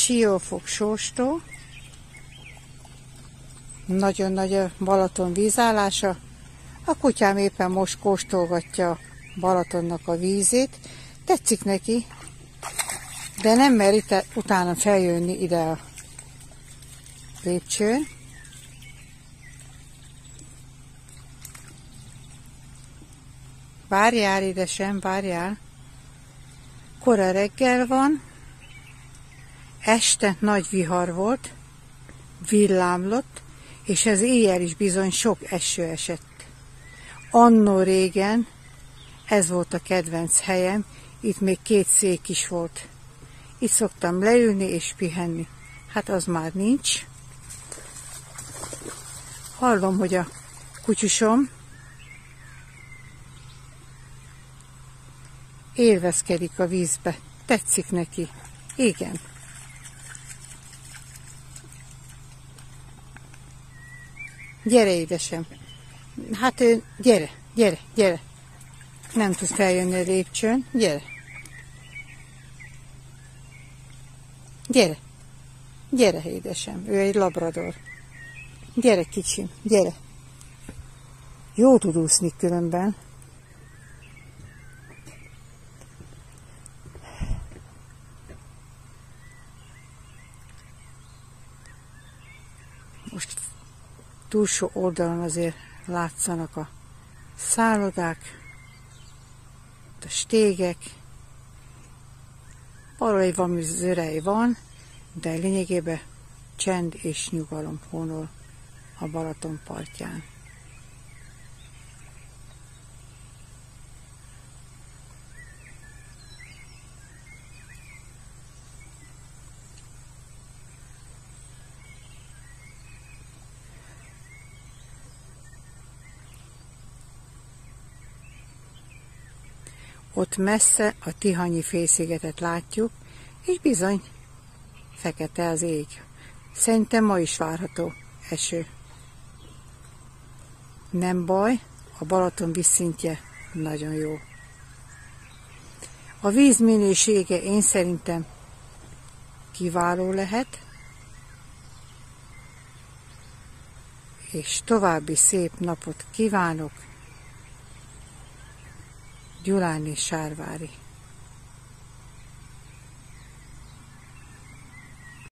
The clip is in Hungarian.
Siófok sóstó. Nagyon nagy a Balaton vízállása. A kutyám éppen most kóstolgatja a Balatonnak a vízét. Tetszik neki, de nem mer itt utána feljönni ide a lépcsőn. Várjál, édesem, várjál. Kora reggel van, este nagy vihar volt, villámlott, és ez éjjel is bizony sok eső esett. Annó régen ez volt a kedvenc helyem, itt még 2 szék is volt. Itt szoktam leülni és pihenni. Hát az már nincs. Hallom, hogy a kutyusom élvezkedik a vízbe. Tetszik neki. Igen. Gyere, édesem. Hát gyere, gyere, gyere. Nem tud feljönni a lépcsőn. Gyere. Gyere. Gyere, édesem. Ő egy labrador. Gyere, kicsim, gyere. Jó tud úszni különben. Most túlsó oldalon azért látszanak a szállodák, a stégek. Valami valami zörej van, de lényegében csend és nyugalom honol a Balaton partján. Ott messze a Tihanyi félszigetet látjuk, és bizony fekete az ég. Szerintem ma is várható eső. Nem baj, a Balaton vízszintje nagyon jó. A víz minősége én szerintem kiváló lehet, és további szép napot kívánok Gyulán és Sárvári